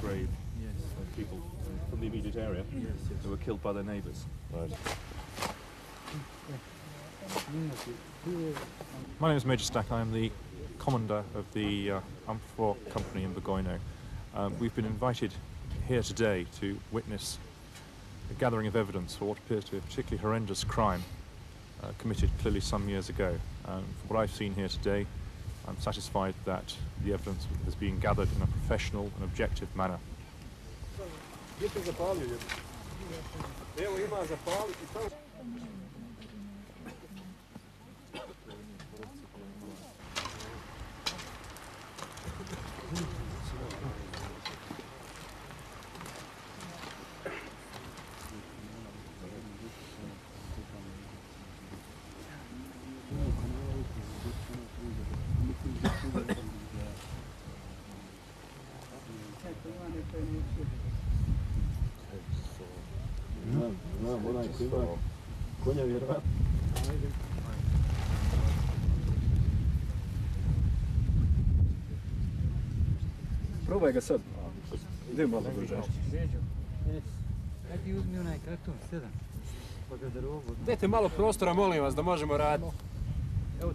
grave of people from the immediate area who were killed by their neighbours. Right. My name is Major Stack. I am the commander of the Amphor company in Bugojno. We've been invited here today to witness a gathering of evidence for what appears to be a particularly horrendous crime committed clearly some years ago. From what I've seen here today, I'm satisfied that the evidence has been gathered in a professional and objective manner. Probaj ga sad. Idem malo brže. Kako uzmi onaj karton, 7. Pa ga darovu. Dajte malo prostora, molim vas, da možemo raditi. Evo.